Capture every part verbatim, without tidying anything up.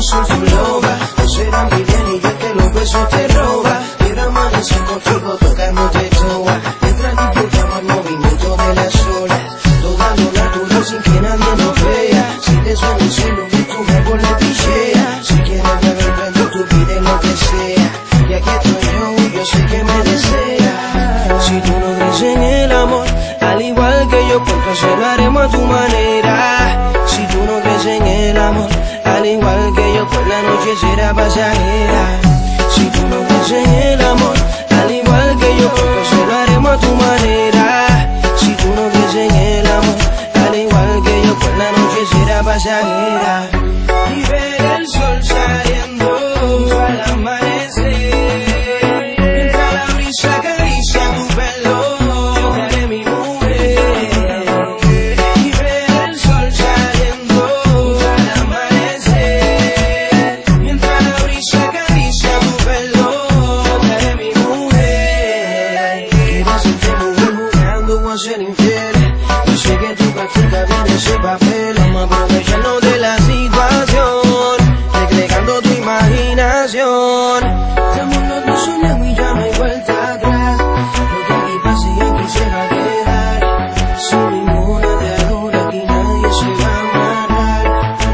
soy su loba. No será mi bien y yo que los besos te roba. Quiero amanecer contigo tocándote toa. Mientras disfrutamos el movimiento de las olas, toda lo natural sin que nadie nos vea. Si te suena el cielo y tú me le pichea. Si quieres beber prendo, tú pides lo que sea. Y aquí estoy yo y yo sé que me desea. Si tú no crees en el amor, al igual que yo, pues entonces lo haremos a tu manera. Si tú no crees en el amor, al igual que yo, pues la noche será pasajera. Si tú no crees en el amor, al igual que yo, pues entonces lo haremos a tu manera. Si tú no crees en el amor, al igual que yo, pues la noche será pasajera. Y ver el sol saliendo al amanecer, mientras la brisa acaricia tu pelo, yo seré mi mujer. Y ver el sol saliendo al amanecer, mientras la brisa acaricia tu pelo, yo seré mi mujer. Quiero hacerte mujer jugando o a ser infiel. Yo sé que tu practica bien ese papel. Vamos a aprovecharnos de la situación, recreando tu imaginación. Estamos los dos soñando y ya no hay vuelta atrás. Lo que aquí pase y aquí se va a quedar. Sin ninguna atadura aquí nadie se va a amarrar.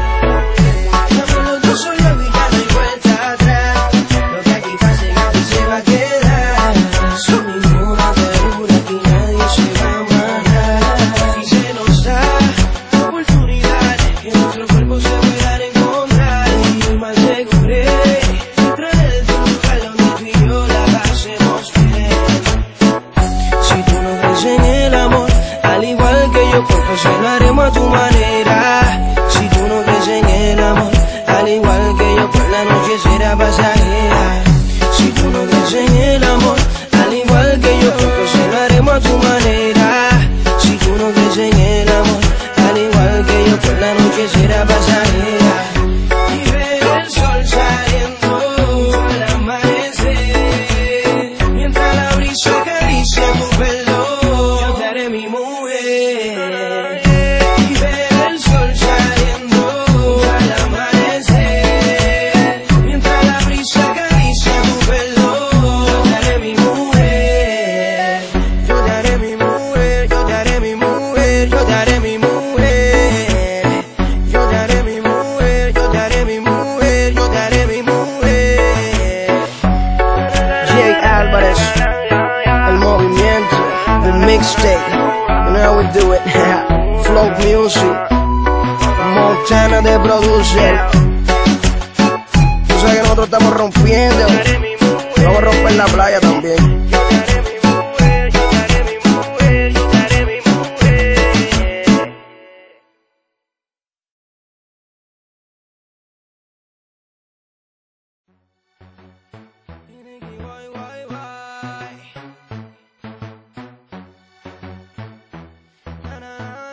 Estamos los dos soñando y ya no hay vuelta atrás. Lo que aquí pase y aquí se va a quedar. Sin ninguna atadura aquí nadie se va a amarrar. Si se nos da la oportunidad que nuestro cuerpo se puedan encontrar, y yo me aseguré traer de un lugar donde tú y yo la pasemos bien. Si tú no crees en el amor, al igual que yo, pues entonces lo haremos a tu manera. Si tú no crees en el amor, al igual que yo, pues la noche será pasajera. Si tú no crees en el amor, al igual que yo, pues entonces lo haremos a tu manera. Si tú no crees en el amor, al igual que yo, pues la noche será pasajera. Y ver el sol saliendo al amanecer, mientras la brisa acaricia tu pelo, yo te haré mi mujer. Y ver el sol saliendo al amanecer, mientras la brisa acaricia tu pelo, yo te haré mi mujer. Yo te haré mi mujer, yo te haré mi mujer, yo te haré mi mujer. Yo te haré mi mujer, yo te haré mi mujer, yo te haré mi mujer. Jay Álvarez, el movimiento, the mixtape, you know how we do it. Flow Music, Montana de producer. Tú sabes que nosotros estamos rompiendo, vamos a romper la playa también. Na, na, na.